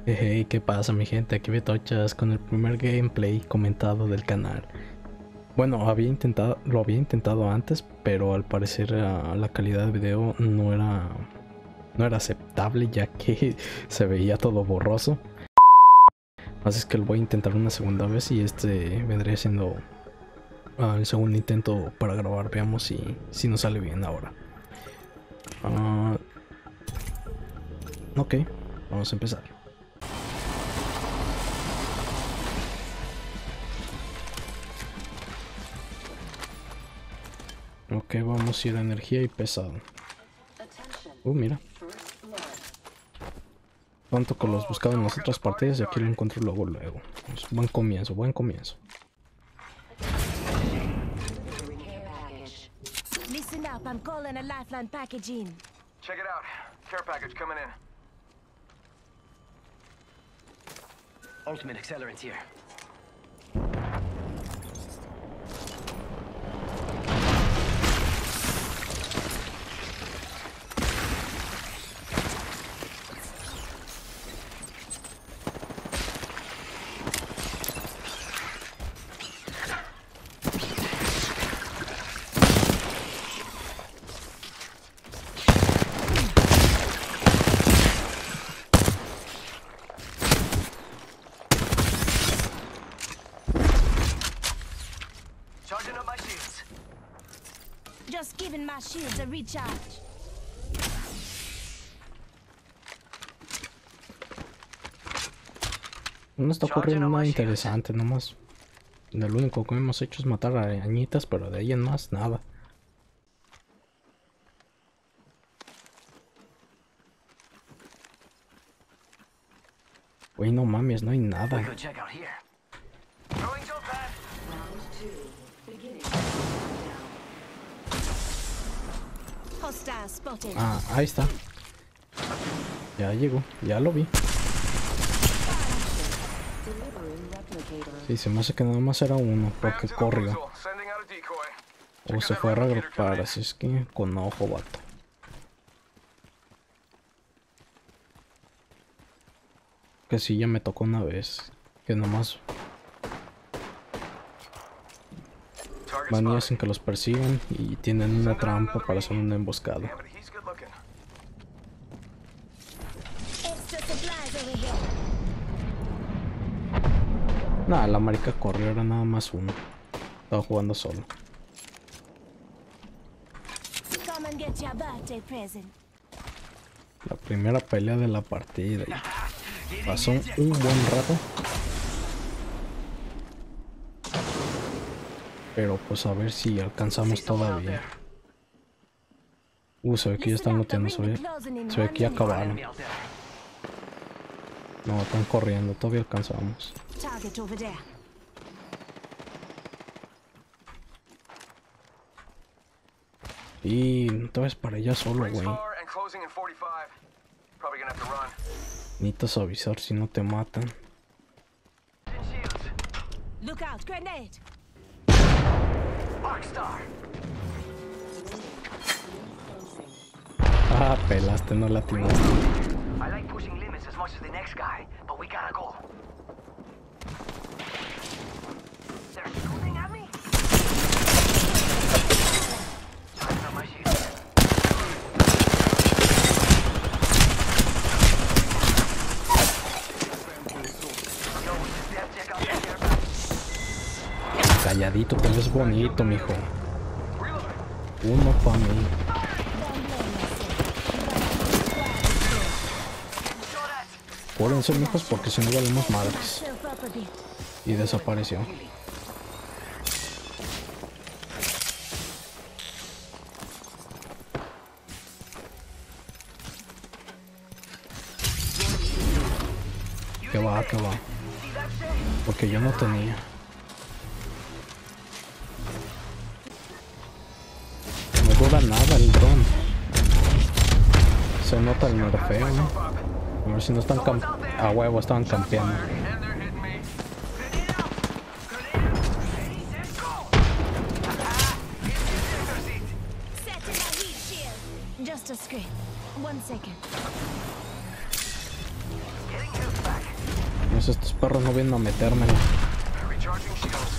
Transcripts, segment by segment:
Hey, ¿qué pasa mi gente? Aquí Betochas con el primer gameplay comentado del canal. Bueno, lo había intentado antes, pero al parecer la calidad de video no era aceptable, ya que se veía todo borroso. Así es que lo voy a intentar una segunda vez y este vendría siendo el segundo intento para grabar. Veamos si nos sale bien ahora. Ok, vamos a empezar. Ok, vamos a ir a energía y pesado. Mira. Tanto que los buscaba en las otras partidas y aquí lo encuentro luego. Pues, buen comienzo, buen comienzo. Listen up, I'm calling a lifeline package in. Check it out. Care package coming in. Ultimate accelerant here. Charging up my shields. Just giving my shields a recharge. No está ocurriendo nada interesante, nomás. Lo único que hemos hecho es matar a arañitas, pero de ahí en más, nada. Güey, no mames, no hay nada. Hostile spotted. Ah, ahí está. Ya llegó, ya lo vi. Sí, se me hace que nada más era uno, porque corrió. O se fue a reagrupar, así es que con ojo, vato. Que sí, ya me tocó una vez. Que nomás van y hacen que los persigan y tienen una trampa para hacer una emboscada. Extra supplies over here. Nada, la marica corrió, era nada más uno. Estaba jugando solo. Come and get your birthday present. La primera pelea de la partida. Y pasó un buen rato. Pero pues a ver si alcanzamos todavía. Se ve que ya están looteando, se ve que ya acabaron. No, están corriendo, todavía alcanzamos. Target over there. Y no te vas para allá solo, güey. Necesitas avisar si no te matan. Look out, grenade. Ah, pelaste, no latinaste. I like pushing limits as much as the next guy, but we gotta go. They're shooting at me. Charging up my shields. Calladito, pero es bonito, mijo. Uno pa' mí. Cúrense, mijos, porque si no valemos madres. Y desapareció. Que va, que va. Porque yo no tenía. No dura nada el dron. Se nota el nerfeo, ¿no? A ver si no están a huevo, estaban campeando. Just a script. 1 second. Getting health back. mames, estos perros no vienen a metérmelo. Recharging shields.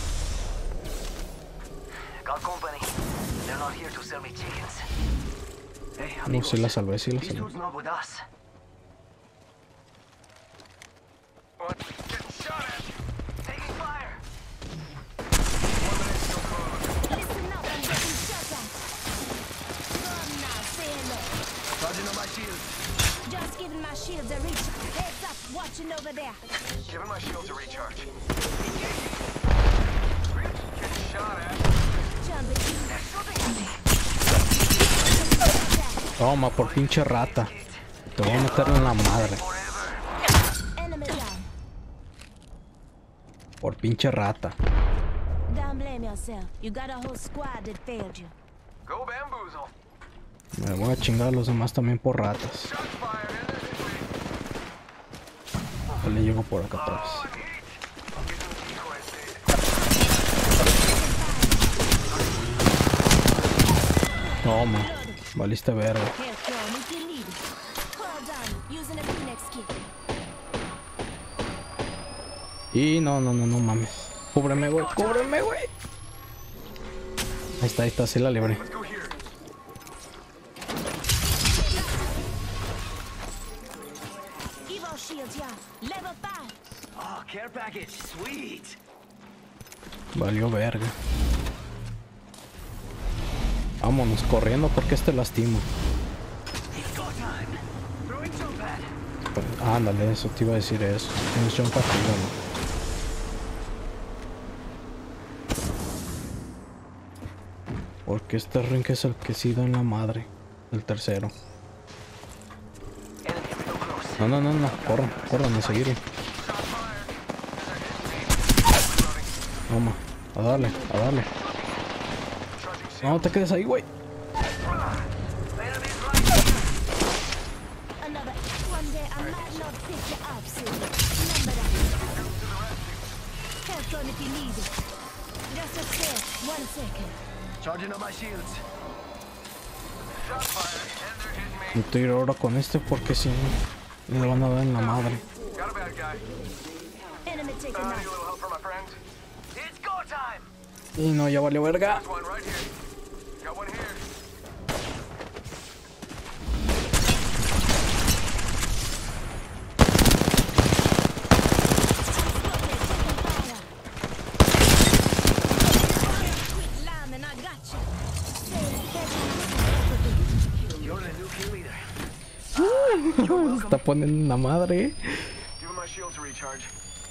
Got company. They're not here to sell me chickens. Hey, No, amigos. sí la salvé, sí la These salvé. dudes not with us. What? Getting shot at. Taking fire. Listen up, I'm getting shot at. Come now, say hello. Charging on my shield. Just giving my shields a reach. Heads up, watching over there. Giving my shields a recharge. Getting shot at. Jumping in. They're shooting at me. Toma, por pinche rata. Te voy a meter en la madre. Enemy down. Por pinche rata. Don't blame yourself. You got a whole squad that failed you. Go bamboozle. Me voy a chingar a los demás también por ratas. Shots fired. Le llego por acá atrás. Oh, heat. I'll get them decoys, Dave. Toma. Valiste verga. Here, Chrome, if you need it. Hold on, using a Phoenix kit. Y no mames. Cúbreme, güey. Cúbreme, güey. Ahí está, sí la libré. Let's go here. Evo shields, yeah. Level 5. Oh, care package. Sweet. Valió verga. Vámonos corriendo porque este lastima. It's go time. Throwing jump pad. Ándale, eso te iba a decir eso. Tienes jump pad, ¿no? Porque este ring es el que sí da en la madre. El tercero. Enemy real close. No. Corran a seguirlo. Toma, a darle. No te quedes ahí, güey. Another. One day I might not pick you up, Silver. Remember that. Help on if you need it. Just a sec. 1 second. Charging on my shields. Shot fired, and they're hitting me. No te iré ahora con este porque si no le van a dar en la madre. Got a bad guy. Enemy taken Need a out. little help from my friend. It's go time. Y no, ya valió verga. There's one right here. Got one here. Quit lambing, I gotcha. You're the new kill leader. Está poniendo en la madre. Give him my shield to recharge.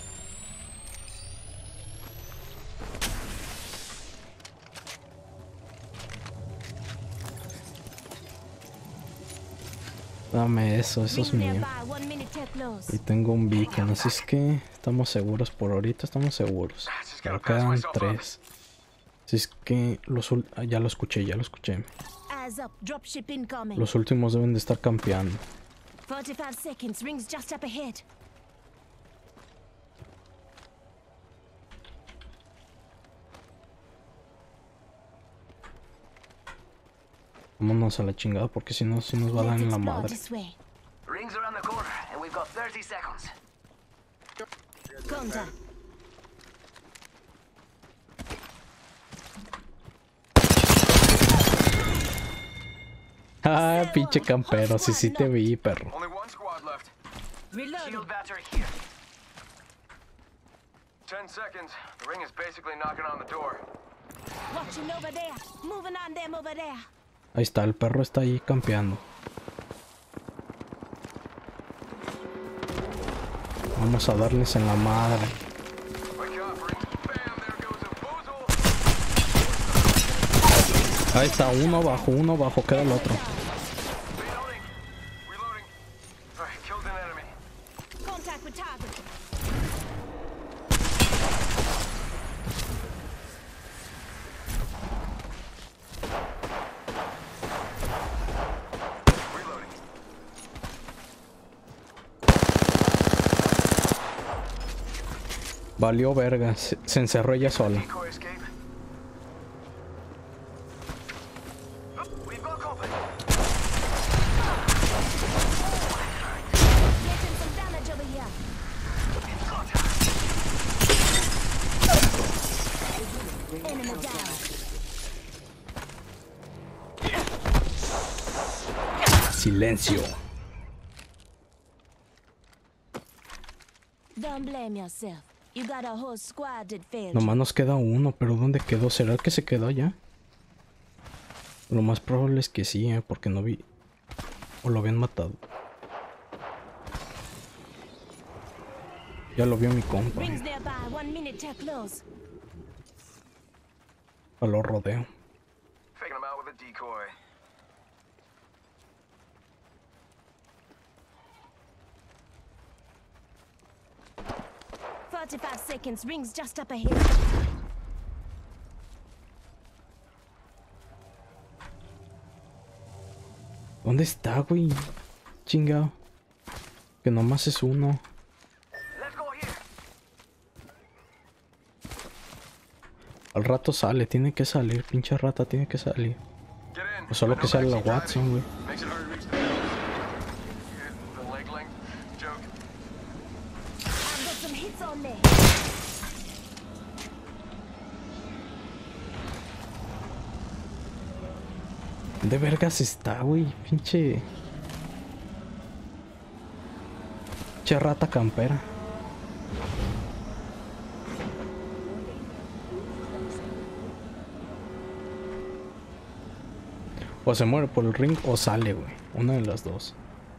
Dame eso es Ring mío. nearby, 1 minute till close. Y tengo un beacon, así es que estamos seguros por ahorita, estamos seguros. Pero quedan 3. Así es que ya lo escuché. Eyes up, dropship incoming. Los últimos deben de estar campeando. 45 seconds, rings just up ahead. Vámonos a la chingada porque si no, sí nos va a dar Let's en la explore madre. this way. Rings around the corner, and we've got 30 seconds. Contact. Ah, pinche campero, sí te vi, perro. Only one squad left. Reloading. Shield battery here. 10 seconds. The ring is basically knocking on the door. Watching over there. Moving on them over there. Ahí está, el perro está ahí campeando. Vamos a darles en la madre. Wake up, ring. Bam, there goes a boozle. Ahí está, uno bajo, queda el otro. Reloading. Reloading. Alright, killed an enemy. Contact with target. Reloading. Valió verga, se encerró ella sola. Decoy escape. Oh, we've got company. Getting some damage over here. It's go Silencio. Don't blame yourself. You got a whole squad that failed. Nomás nos queda uno, pero ¿dónde quedó? ¿Será que se quedó allá? Lo más probable es que sí, porque no vi. O lo habían matado. Ya lo vio mi compa. Rings nearby. 1 minute till close. Lo rodeo. Faking him out with a decoy. "45 seconds. Rings just up ahead." ¿Dónde está, güey? Chingado. Que nomás es uno. Let's go here. Al rato sale, tiene que salir, pinche rata, tiene que salir. Get in. O solo I que know sale la backseat Watson, güey. driving makes it hard to reach the pedals. Yeah, the leg length joke. I've got some hits on there. ¿Dónde vergas está, güey? Pinche rata campera. O se muere por el ring o sale, güey. Una de las dos.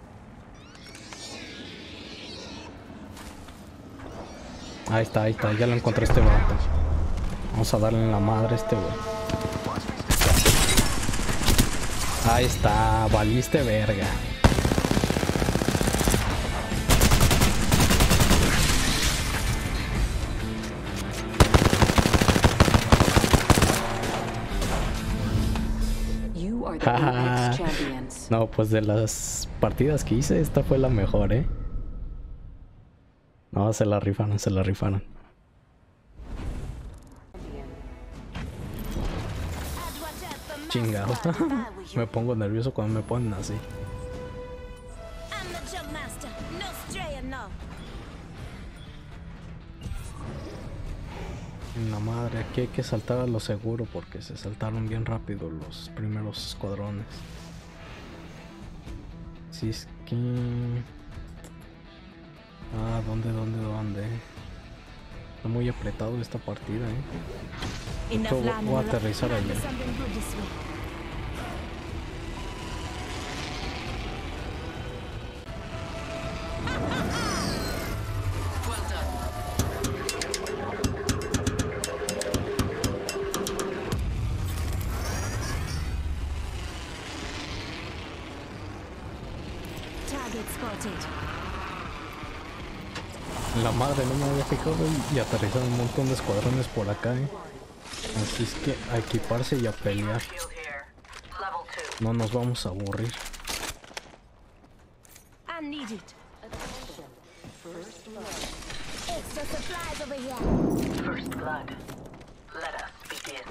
Ahí está, ya lo encontré este vato. Vamos a darle en la madre a este, güey. Ahí está, valiste verga. You are the Apex champions. No, pues de las partidas que hice, esta fue la mejor, ¿eh? No, se la rifaron, se la rifaron. I'd watch out for my Chingado. squad if I were you. Me pongo nervioso cuando me ponen así. I'm the jump master. No straying, no. En la madre, aquí hay que saltar a lo seguro porque se saltaron bien rápido los primeros escuadrones. Si es que... Ah, ¿dónde? Está muy apretado esta partida, Enough Voy a lining up. aterrizar Might be allá. something good this way. Target spotted. La madre, no me había fijado y aterrizaron un montón de escuadrones por acá, Así es que a equiparse y a pelear. No nos vamos a aburrir. I need it. Extra supplies over here. First blood. Let us begin.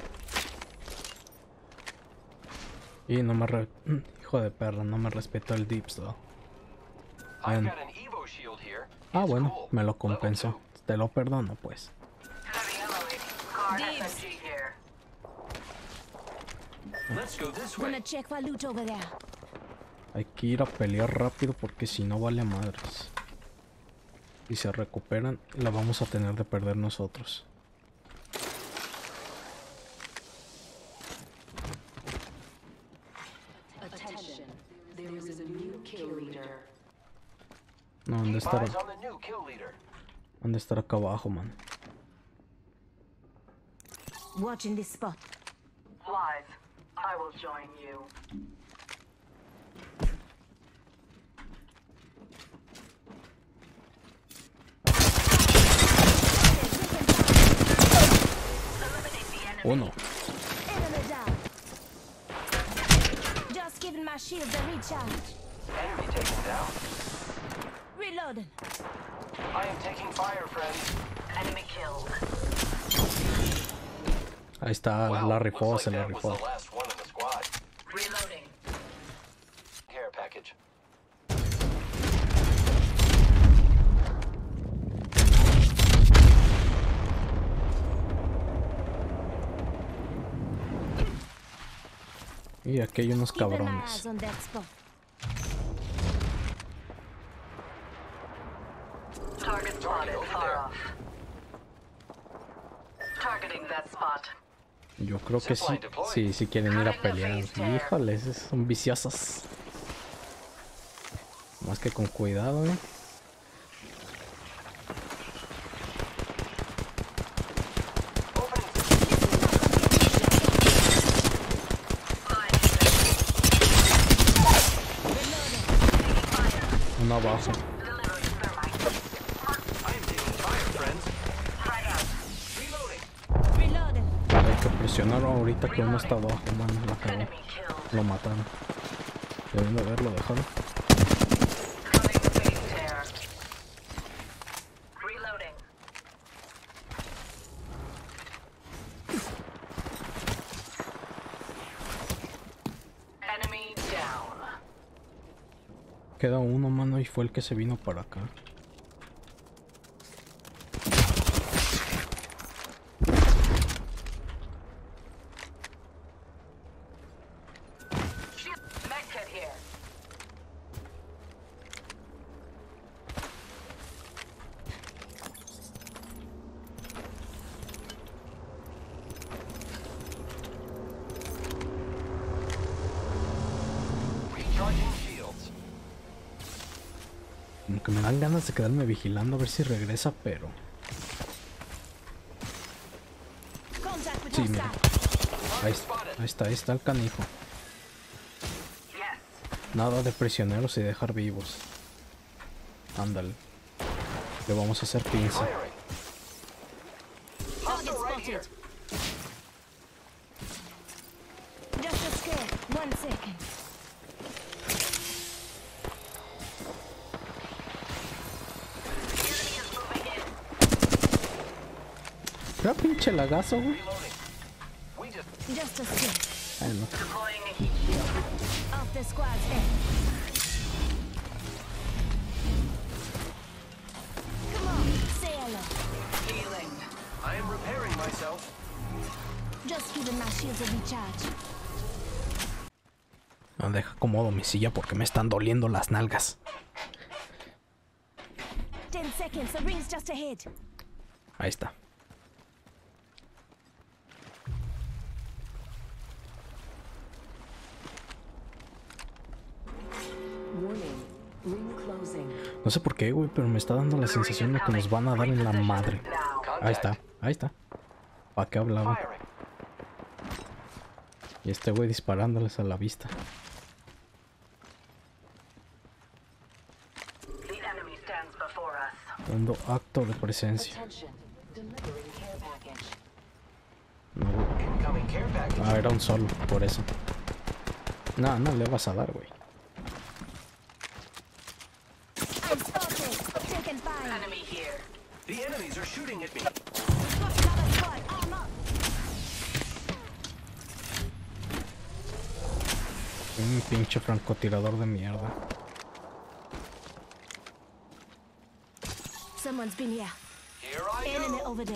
Y no me hijo de perra, no me respetó el dips, though. I've Bueno. got an Evo shield here. Ah, It's bueno, cool. me lo Level compensó. Te lo perdono, pues. Dibs. 2. Let's go this way. Gonna check for loot over there. Hay que ir a pelear rápido porque si no vale madres. Si se recuperan, la vamos a tener de perder nosotros. Attention. There is a new kill leader. No, ¿dónde estará? Eyes on the new kill leader. ¿Dónde estará acá abajo, man? Watching this spot. Flies. I will join you. Uno. Enemy down. Just giving my shields a recharge. Enemy taken down. Reloading. I am taking fire, friends. Enemy killed. Ahí está, Wow, la looks rifó, like se la that was rifó. the last one in the squad. Reloading. Care package. Y aquí hay unos Keeping my cabrones. eyes on that spot. Target over there. Targeting that spot. Yo creo que sí. Sí, sí quieren ir a pelear. Híjoles, son viciosos. Más que con cuidado, ¿eh? Uno abajo. I am taking fire, friends. Reloading. Reloading. Hay que presionar ahorita que uno está abajo, mano. La cagó. Enemy killed. Lo mataron. Deben de haberlo dejado. Coming phase tear. Reloading. Enemy down. Queda uno, mano, y fue el que se vino para acá. Medkit here. Recharging shields. Como que me dan ganas de quedarme vigilando a ver si regresa, pero... Contact with Sí, mira. hostile. Ahí está el canijo. Yes. Nada de prisioneros y dejar vivos. Ándale. Le vamos a hacer pinza. Firing. Target Hostile right here. spotted. Just a scare. 1 second. Enemy is moving in. Era pinche lagazo, güey. Reloading. We just Just a scare. Ay, no. Deploying a heat shield. Off the squad's head. Come on, say hello. Healing. I am repairing myself. Just giving my shields a recharge. No, deja acomodo mi silla porque me están doliendo las nalgas. 10 seconds, the ring's just ahead. Ahí está. Warning. Ring closing. No sé por qué, güey, pero me está dando la sensación de que nos van a dar en la madre. Contact. Ahí está, ahí está. ¿Para qué hablaba? Firing. Y este güey disparándoles a la vista. The enemy stands before us. Dando acto de presencia. Attention. Delivering care package. No, güey. Incoming care package. Ah, era un solo, por eso. No, no le vas a dar, güey. I'm spotted. Taking fire. Enemy here. The enemies are shooting at me. Got another squad. Arm up. Un pinche francotirador de mierda. Someone's been here. Here I Enemy go. over there.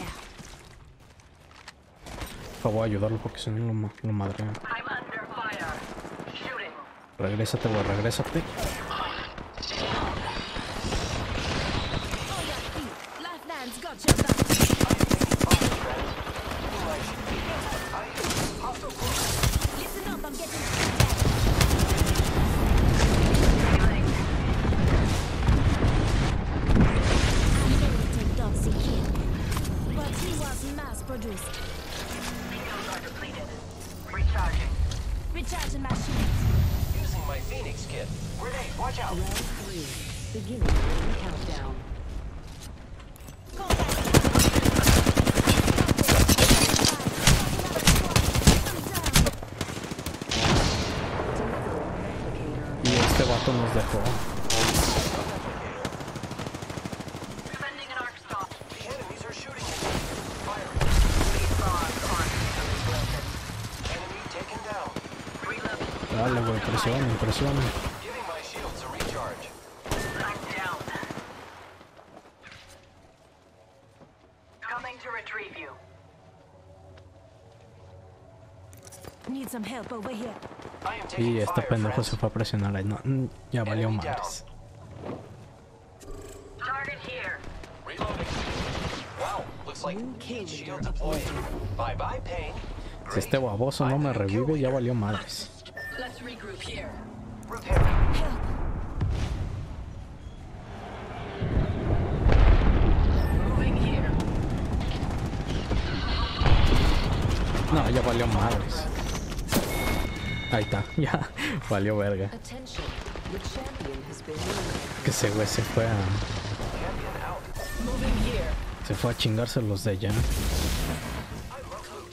Por favor, ayudarlo porque si no lo madrean. I'm under fire. Shooting. Regrésate, güey, regrésate. On your feet. Lifeline's got your back. Listen up, I'm getting attacked. I'm editing Doxy Kid, but he was mass-produced. Shields are depleted. Recharging. Recharging my shields. Using my Phoenix kit. Grenade, watch out. Round 3. Beginning ring countdown. Y este vato nos dejó. Defending an arc stop. The enemies are shooting at me. Firing. Enemy taken down. Reloading. Dale, güey, presiona, presiona. Giving my shields a recharge. I'm down. Coming to retrieve you. Need some help over here. I am taking Y este fire, pendejo friends. se fue a presionar ahí. No, ya valió Enemy down. madres. Target here. Reloading. like New kill leader shield deployed. deployed. Bye bye pain. Si este baboso no me revive, ya valió madres. Let's regroup here. Repairing. Moving here. No, ya valió madres. Ahí está, ya valió verga. Attention. The champion has been eliminated. Que ese güey se fue a Champion out. Moving here. chingarse los de allá. I love loot.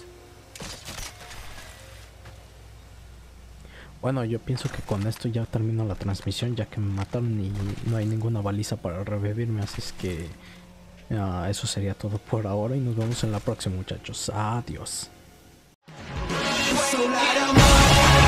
Bueno, yo pienso que con esto ya termino la transmisión, ya que me mataron y no hay ninguna baliza para revivirme, así es que eso sería todo por ahora y nos vemos en la próxima, muchachos. Adiós. So light 'em up.